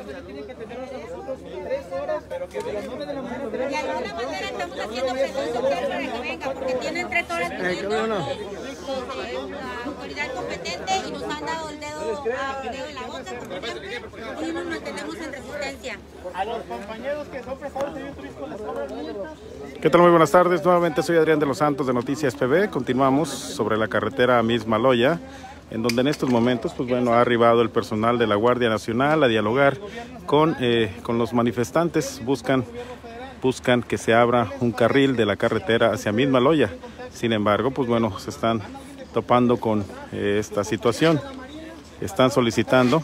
tienen que tenernos a nosotros 3 horas, pero que de las 9 de la mañana tenemos... De alguna manera estamos haciendo presión social para que venga, porque tienen 3 horas pidiendo la autoridad competente y nos han dado el dedo en la boca, como siempre, y nos mantenemos en resistencia. A los compañeros que son prestadores de servicio turístico les cobran multas. ¿Qué tal? Muy buenas tardes. Nuevamente soy Adrián de los Santos de Noticias PB. Continuamos sobre la carretera Mismaloya, en donde en estos momentos, pues bueno, ha arribado el personal de la Guardia Nacional a dialogar con los manifestantes. Buscan que se abra un carril de la carretera hacia Mismaloya. Sin embargo, pues bueno, se están topando con esta situación. Están solicitando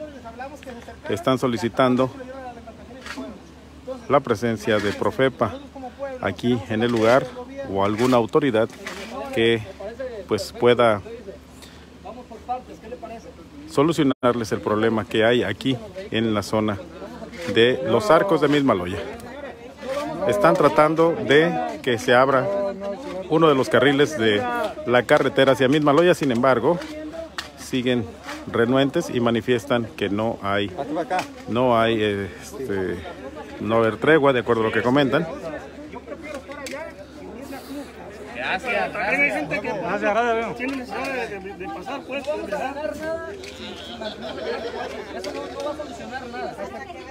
la presencia de Profepa aquí en el lugar, o alguna autoridad que pues pueda solucionarles el problema que hay aquí en la zona de los arcos de Mismaloya. Están tratando de que se abra uno de los carriles de la carretera hacia Mismaloya. Sin embargo, siguen renuentes y manifiestan que no hay tregua, de acuerdo a lo que comentan. Gracias. También hay gente que tiene necesidad de pasar, pues, ¿verdad? Eso no va a solucionar nada. Hasta que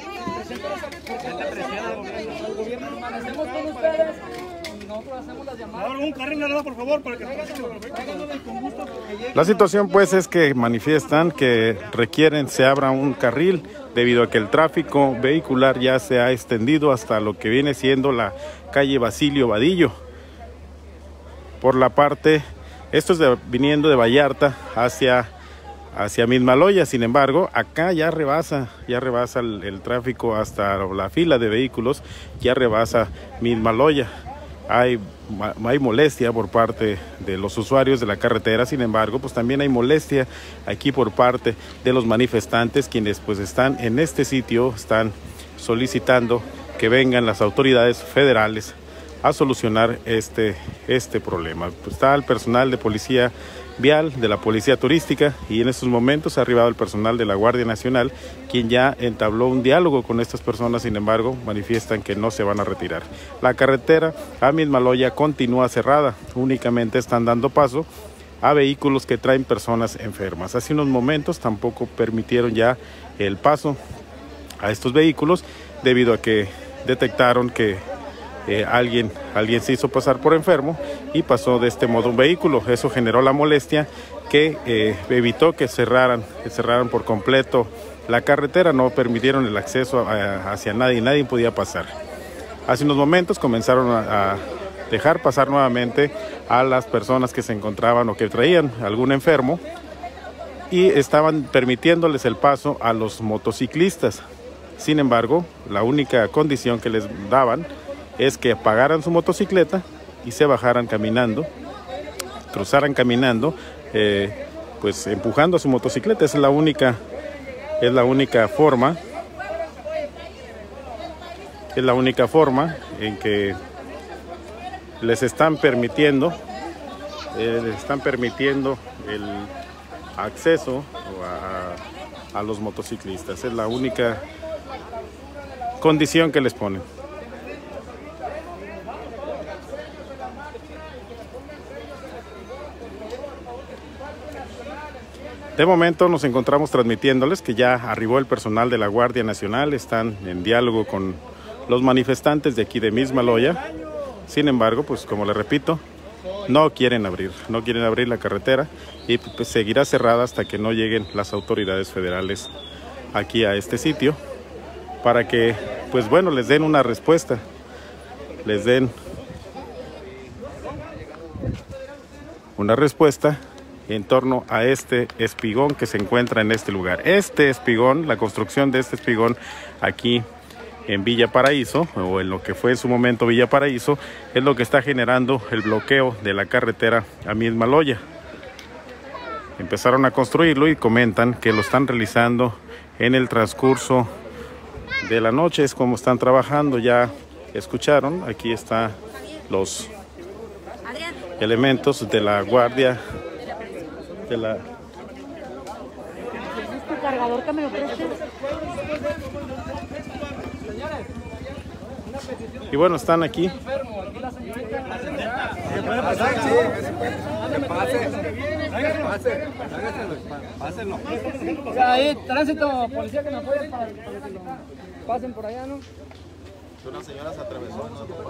el gobierno hermano, hacemos con ustedes y nosotros hacemos las llamadas. Ahora un carril nada, por favor, para que con gusto. La situación, pues, es que manifiestan que requieren se abra un carril debido a que el tráfico vehicular ya se ha extendido hasta lo que viene siendo la calle Basilio Vadillo. Por la parte, esto es viniendo de Vallarta hacia Mismaloya. Sin embargo, acá ya rebasa el tráfico, hasta la fila de vehículos ya rebasa Mismaloya. Hay molestia por parte de los usuarios de la carretera. Sin embargo, pues también hay molestia aquí por parte de los manifestantes, quienes pues están en este sitio, están solicitando que vengan las autoridades federales a solucionar este problema. Pues está el personal de policía vial, de la policía turística, y en estos momentos ha arribado el personal de la Guardia Nacional, quien ya entabló un diálogo con estas personas. Sin embargo, manifiestan que no se van a retirar. La carretera a Mismaloya continúa cerrada, únicamente están dando paso a vehículos que traen personas enfermas. Hace unos momentos tampoco permitieron ya el paso a estos vehículos, debido a que detectaron que alguien se hizo pasar por enfermo y pasó de este modo un vehículo. Eso generó la molestia que evitó que cerraran por completo la carretera. No permitieron el acceso hacia nadie podía pasar. Hace unos momentos comenzaron a dejar pasar nuevamente a las personas que se encontraban o que traían algún enfermo, y estaban permitiéndoles el paso a los motociclistas. Sin embargo, la única condición que les daban es que apagaran su motocicleta y se bajaran caminando, cruzaran caminando, pues empujando a su motocicleta. Es la única forma en que les están permitiendo el acceso a los motociclistas. Es la única condición que les ponen. De momento nos encontramos transmitiéndoles que ya arribó el personal de la Guardia Nacional. Están en diálogo con los manifestantes de aquí de Mismaloya. Sin embargo, pues como les repito, no quieren abrir la carretera, y pues seguirá cerrada hasta que no lleguen las autoridades federales aquí a este sitio, para que pues bueno, les den una respuesta, en torno a este espigón que se encuentra en este lugar. Este espigón, la construcción de este espigón aquí en Villa Paraíso, o en lo que fue en su momento Villa Paraíso, es lo que está generando el bloqueo de la carretera a Mismaloya. Empezaron a construirlo y comentan que lo están realizando en el transcurso de la noche. Es como están trabajando. Ya escucharon, aquí están los elementos de la guardia cargador que me lo prestes. Y bueno, están aquí. O sea, ahí, tránsito, policía que me apoye para que pasen por allá, ¿no? Una señora se atravesó,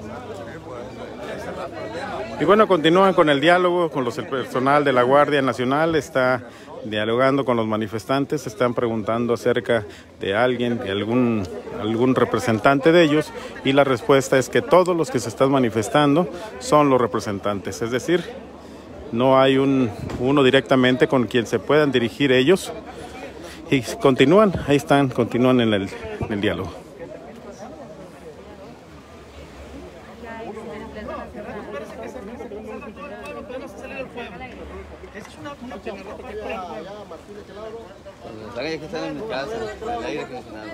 y bueno, continúan con el diálogo con el personal de la Guardia Nacional. Está dialogando con los manifestantes, están preguntando acerca de alguien, de algún representante de ellos, y la respuesta es que todos los que se están manifestando son los representantes, es decir, no hay uno directamente con quien se puedan dirigir ellos, y continúan, ahí están, continúan en el diálogo. Que están en mi casa, el aire acondicionado.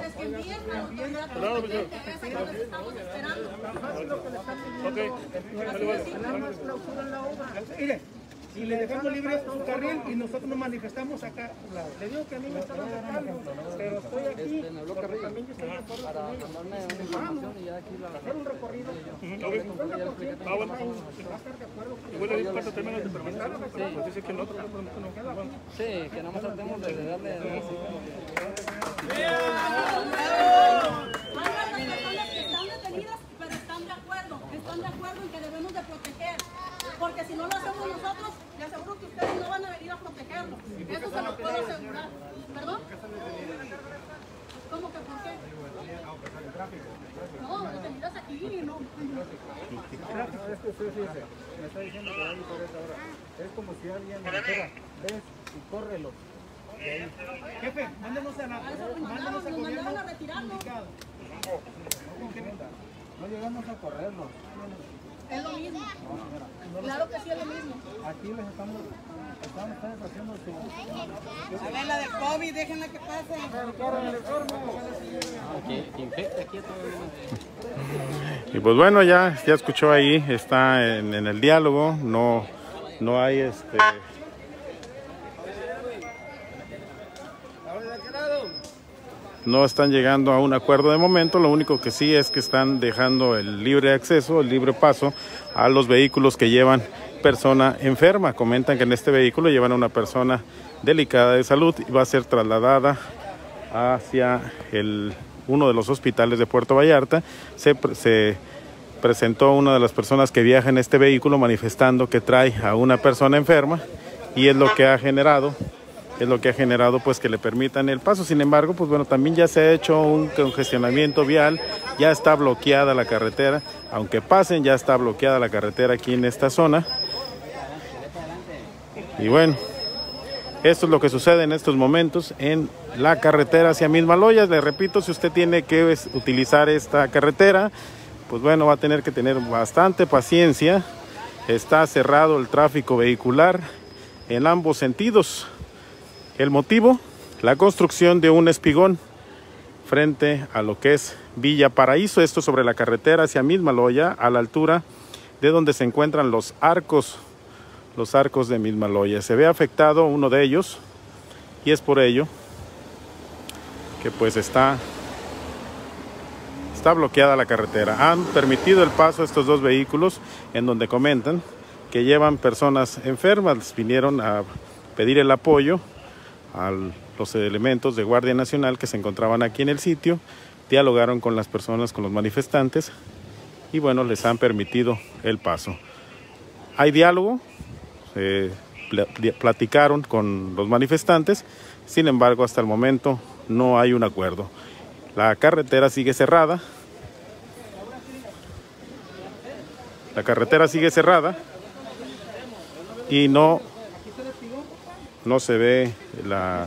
Mire, si le dejamos libre su carril y nosotros nos manifestamos acá, le digo que a mí me están atacando, pero estoy aquí porque también yo estoy de acuerdo para mandarme una información y ya aquí hacer un recorrido. Igual le digo cuánto términos de permiso, pues dice que el otro no queda. Sí, que nada más tratemos de darle así como que... Están de acuerdo en que debemos de proteger, porque si no lo hacemos nosotros, le aseguro que ustedes no van a venir a protegernos. Eso se lo puedo asegurar. ¿Perdón? ¿Cómo que por qué? No, detenidas aquí, no. Es que usted dice, me está diciendo que hay por esa hora. Es como si alguien me dijera, ves y córrelo. Jefe, mándenos a la... Nos mandaron a retirarnos. No llegamos a correrlos. Es lo mismo. Claro que sí es lo mismo. Aquí les estamos haciendo su... A ver, la del COVID, déjenla que pase. Que infecta aquí a todo el mundo. Y pues bueno, ya escuchó ahí, está en el diálogo, no hay no están llegando a un acuerdo de momento. Lo único que sí es que están dejando el libre acceso, el libre paso a los vehículos que llevan persona enferma. Comentan que en este vehículo llevan a una persona delicada de salud y va a ser trasladada hacia uno de los hospitales de Puerto Vallarta. Se presentó una de las personas que viaja en este vehículo manifestando que trae a una persona enferma, y es lo que ha generado pues que le permitan el paso. Sin embargo, pues bueno, también ya se ha hecho un congestionamiento vial, ya está bloqueada la carretera, aunque pasen, ya está bloqueada la carretera aquí en esta zona. Y bueno, esto es lo que sucede en estos momentos en la carretera hacia Mismaloya. Les repito, si usted tiene que utilizar esta carretera, pues bueno, va a tener que tener bastante paciencia. Está cerrado el tráfico vehicular en ambos sentidos. El motivo, la construcción de un espigón frente a lo que es Villa Paraíso, esto sobre la carretera hacia Mismaloya, a la altura de donde se encuentran los arcos de Mismaloya. Se ve afectado uno de ellos y es por ello que pues está bloqueada la carretera. Han permitido el paso a estos dos vehículos, en donde comentan que llevan personas enfermas. Vinieron a pedir el apoyo a los elementos de Guardia Nacional que se encontraban aquí en el sitio, dialogaron con las personas, con los manifestantes, y bueno, les han permitido el paso. Hay diálogo, platicaron con los manifestantes, sin embargo, hasta el momento no hay un acuerdo. La carretera sigue cerrada. Y no se ve la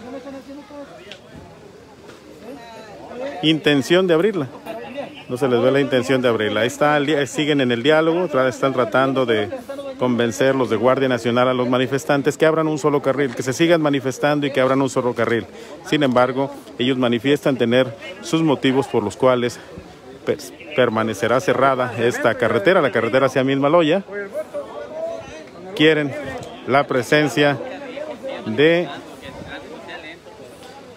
intención de abrirla. No se les ve la intención de abrirla. Ahí está, siguen en el diálogo, están tratando de convencer los de Guardia Nacional a los manifestantes que abran un solo carril, que se sigan manifestando y que abran un solo carril. Sin embargo, ellos manifiestan tener sus motivos por los cuales permanecerá cerrada esta carretera, la carretera hacia Mismaloya. Quieren la presencia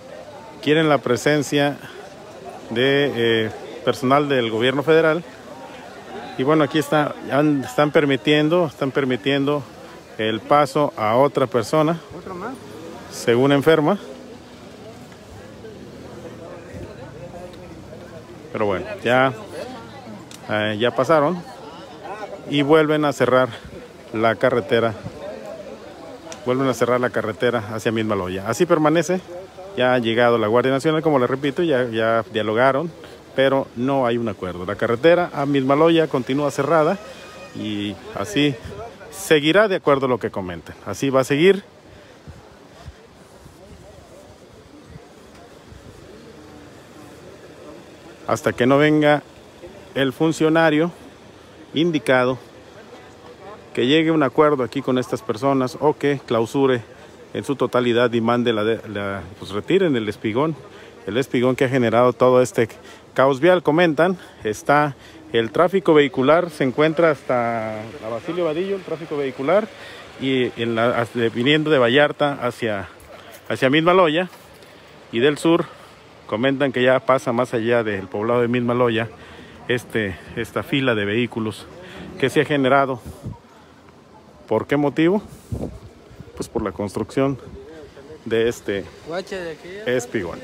quieren la presencia de personal del gobierno federal. Y bueno, aquí están permitiendo el paso a otra persona, según enferma. Pero bueno, ya pasaron y vuelven a cerrar la carretera. Hacia Mismaloya. Así permanece. Ya ha llegado la Guardia Nacional, como les repito, ya dialogaron, pero no hay un acuerdo. La carretera a Mismaloya continúa cerrada y así seguirá de acuerdo a lo que comenten. Así va a seguir. Hasta que no venga el funcionario indicado, que llegue a un acuerdo aquí con estas personas o que clausure en su totalidad y mande pues retiren el espigón que ha generado todo este caos vial. Comentan, está el tráfico vehicular, se encuentra hasta la Basilio Vadillo, el tráfico vehicular, y viniendo de Vallarta hacia Mismaloya, y del sur comentan que ya pasa más allá del poblado de Mismaloya esta fila de vehículos que se ha generado. ¿Por qué motivo? Pues por la construcción de este espigón.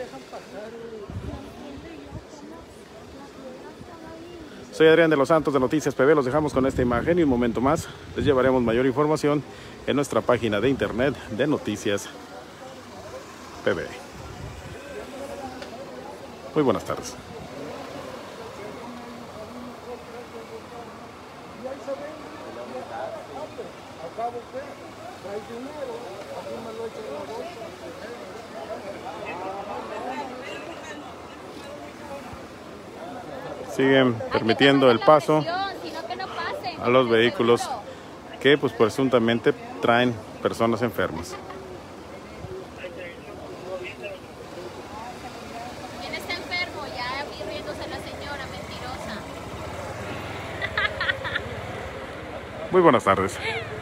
Soy Adrián de los Santos de Noticias PB. Los dejamos con esta imagen y un momento más les llevaremos mayor información en nuestra página de internet de Noticias PB. Muy buenas tardes. Siguen permitiendo el paso a los vehículos que pues presuntamente traen personas enfermas. ¿Quién está enfermo? Ya vi riéndose la señora mentirosa. Muy buenas tardes.